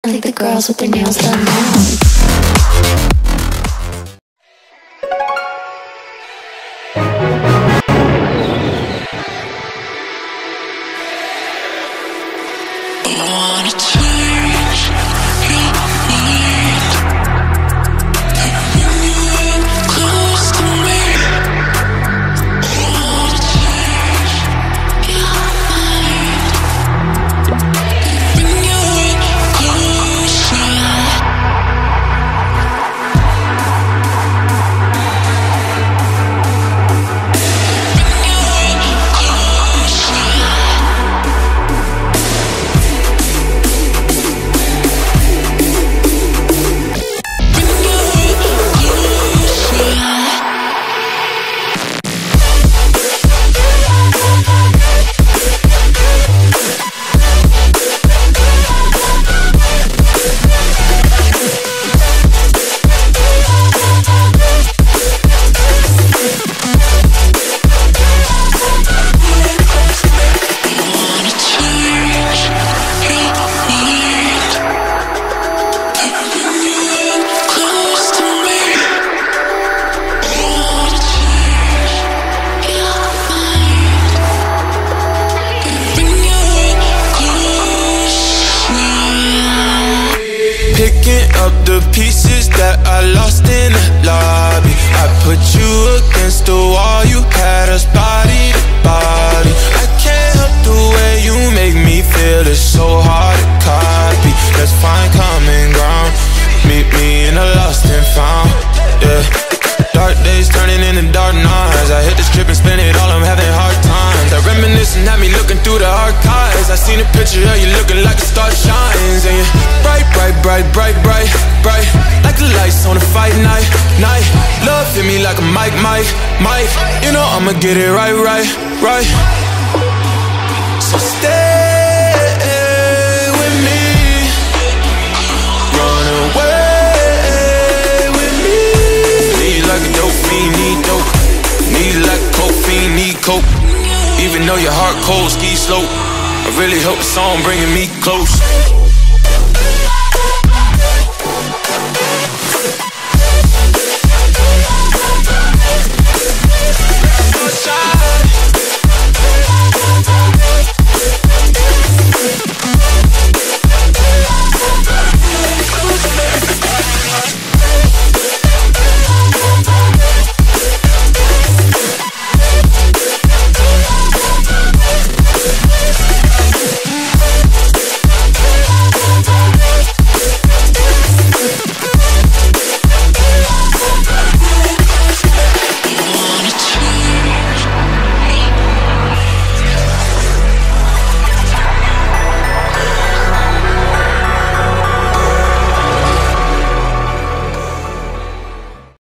Like the girls with their nails done now. Picking up the pieces that I lost in the lobby. I put you against the wall, you had us body to body. I can't help the way you make me feel, it's so hard to copy. Let's find common ground, meet me in a lost and found, yeah. Dark days turning into dark nights. I hit the strip and spend it all, I'm having hard times. That reminiscing had me looking through the archives. I seen a picture of you looking like a star shines. And you're bright, bright, bright, bright, bright, bright, like the lights on a fight night, night. Love hit me like a mic, mic, mic. You know I'ma get it right, right, right. So stay with me, run away with me. Need like a dope fiend, need dope. Need like a coke fiend, need coke. Even though your heart cold, ski slope, I really hope the song bringing me close.